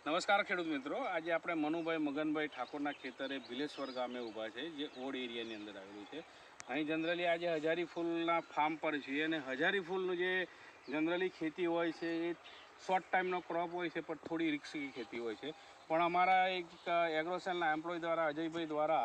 નમસ્કાર ખેડૂત મિત્રો, આજે આપણે મનુભાઈ મગનભાઈ ઠાકોરના ખેતરે ભીલેશ્વર ગામે ઊભા છે, જે ઓડ એરિયાની અંદર આવેલું છે. અહીં જનરલી આજે હજારી ફૂલના ફાર્મ પર છીએ અને હજારી ફૂલનું જે જનરલી ખેતી હોય છે એ શોર્ટ ટાઈમનો ક્રોપ હોય છે, પણ થોડી રિસ્કી ખેતી હોય છે. પણ અમારા એક એગ્રોસેલના એમ્પ્લોય દ્વારા, અજયભાઈ દ્વારા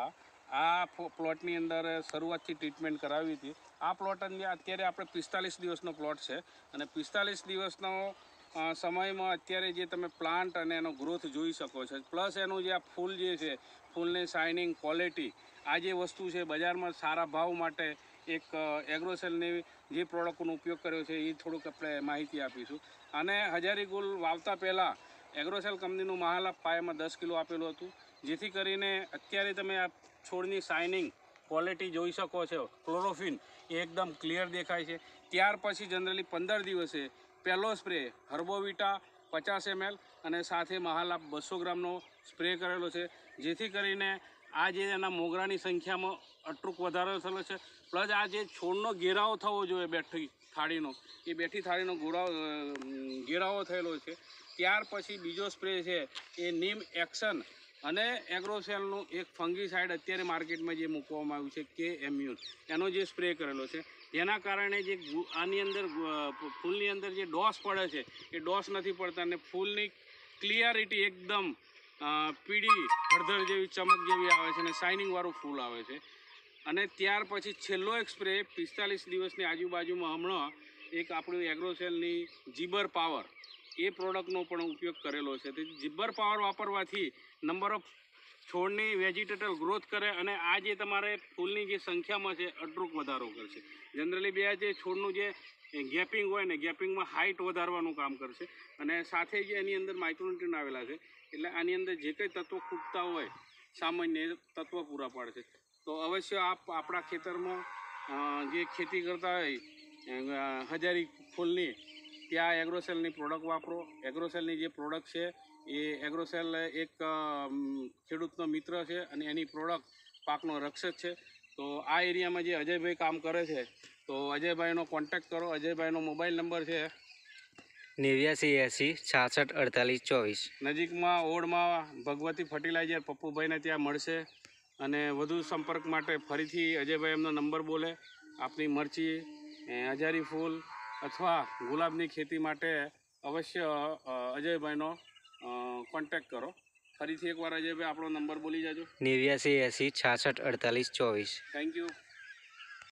આ પ્લોટની અંદર શરૂઆતથી ટ્રીટમેન્ટ કરાવી હતી. આ પ્લોટ અત્યારે આપણે 45 દિવસનો પ્લોટ છે અને 45 દિવસનો સમયમાં અત્યારે જે તમે પ્લાન્ટ અને એનો ગ્રોથ જોઈ શકો છો, પ્લસ એનું જે આ ફૂલ જે છે, ફૂલની શાઇનિંગ ક્વોલિટી, આ જે વસ્તુ છે બજારમાં સારા ભાવ માટે એક એગ્રોસેલની જે પ્રોડક્ટનો ઉપયોગ કર્યો છે એ થોડુંક આપણે માહિતી આપીશું. અને હજારી ગુલ વાવતા પહેલાં એગ્રોસેલ કંપનીનું મહાલાભ પાયામાં 10 કિલો આપેલું હતું, જેથી કરીને અત્યારે તમે આ છોડની શાઇનિંગ ક્વોલિટી જોઈ શકો છો. ક્લોરોફિન એ એકદમ ક્લિયર દેખાય છે. ત્યાર પછી જનરલી 15 દિવસે પહેલો સ્પ્રે હર્બોવિટા 50 ml અને સાથે મહાલાભ 200 ગ્રામનો સ્પ્રે કરેલો છે, જેથી કરીને આ જે એના મોગરાની સંખ્યામાં અટરૂક વધારો થયેલો છે. પ્લસ આ જે છોડનો ઘેરાવો થવો જોઈએ, બેઠી થાળીનો, એ બેઠી થાળીનો ઘેરાવો થયેલો છે. ત્યાર પછી બીજો સ્પ્રે છે એ નીમ એક્શન અને એગ્રોસેલનું એક ફંગીસાઇડ અત્યારે માર્કેટમાં જે મૂકવામાં આવ્યું છે કે એમ્યુન, એનો જે સ્પ્રે કરેલો છે, જેના કારણે જે આની અંદર ફૂલની અંદર જે ડોસ પડે છે એ ડોસ નથી પડતા અને ફૂલની ક્લિયરિટી એકદમ પીળી હળદર જેવી ચમક જેવી આવે છે અને શાઇનિંગવાળું ફૂલ આવે છે. અને ત્યાર પછી છેલ્લો એક સ્પ્રે 45 દિવસની આજુબાજુમાં હમણાં એક આપણું એગ્રોસેલની જીબર પાવર, એ પ્રોડક્ટનો પણ ઉપયોગ કરેલો છે. તે જીબર પાવર વાપરવાથી નંબર ઓફ છોડની વેજીટેટલ ગ્રોથ કરે અને આ જે તમારે ફૂલની જે સંખ્યામાં છે અટરૂક વધારો કરશે. જનરલી બે જે છોડનું જે ગેપિંગ હોય ને, ગેપિંગમાં હાઇટ વધારવાનું કામ કરશે અને સાથે જે એની અંદર માઇક્રોન્યુટ્રિયન્ટ આવેલા છે, એટલે આની અંદર જે કંઈ તત્વો ખૂટતા હોય સામાન્ય તત્વો પૂરા પાડશે. તો અવશ્ય આપ આપણા ખેતરમાં જે ખેતી કરતા હોય હજારી ફૂલની, ત્યાં એગ્રોસેલની પ્રોડક્ટ વાપરો. એગ્રોસેલની જે પ્રોડક્ટ છે એ એગ્રોસેલ એક ખેડૂતનો મિત્ર છે અને એની પ્રોડક્ટ પાકનો રક્ષક છે. તો આ એરિયામાં જે અજયભાઈ કામ કરે છે, તો અજયભાઈનો કોન્ટેક્ટ કરો. અજયભાઈનો મોબાઈલ નંબર છે 89 80 66 48 24. નજીકમાં ઓડમાં ભગવતી ફર્ટિલાઇઝર પપ્પુભાઈને ત્યાં મળશે. અને વધુ સંપર્ક માટે ફરીથી અજયભાઈ એમનો નંબર બોલે. આપની મરચી, હજારી ફૂલ અથવા ગુલાબની ખેતી માટે અવશ્ય અજયભાઈનો કોન્ટેક્ટ કરો. ફરીથી એકવાર અજયભાઈ આપણો નંબર બોલી જાજો. 89 80 66 48 24. Thank you.